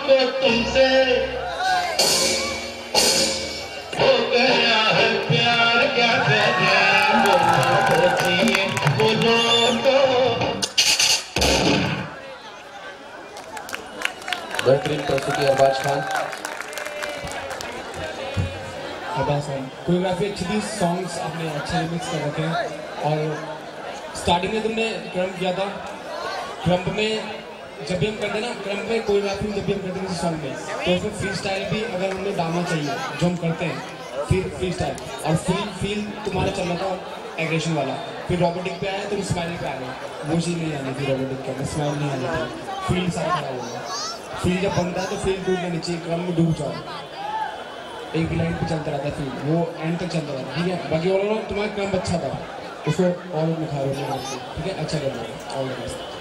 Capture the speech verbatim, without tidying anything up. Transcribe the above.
हमको तुमसे हो गया है प्यार, क्या करें बोलो चाहिए बोलो तो। बेहतरीन प्रस्तुति अरबाज खान। अरबाज खान कोरियोग्राफी अच्छी थी, सॉन्ग्स आपने अच्छे रिमिक्स कर रखे हैं। और स्टार्टिंग में तुमने क्रम्प किया था, क्रम्प में जब भी हम करते ना, क्रम्प में कोरियोग्राफी जब भी हम करते हैं किसी सॉन्ग में, तो फिर फ्री स्टाइल भी अगर हमें डालना चाहिए जो हम करते हैं, फिर फ्री स्टाइल और फील फील तुम्हारा चल रहा था एग्रेशन वाला, फिर रोबोटिक पे आया तो स्माइल पे आ गया, वो चीज़ नहीं आनी थी रोबोटिक का, स्माइल नहीं आनी थी, फील सारा खराब हो गया। फील जब बनता है तो फील डूबना नहीं चाहिए, क्रम में डूब जाओ, एक लाइन पे चलता रहता है फील, वो एंड तक चलता रहता है, ठीक है। बाकी और तुम्हारा क्रम अच्छा था, उसको और निखारो, ठीक है, अच्छा कर लो। All the best.